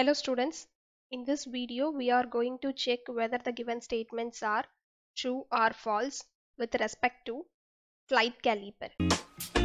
Hello students, in this video we are going to check whether the given statements are true or false with respect to flight caliper.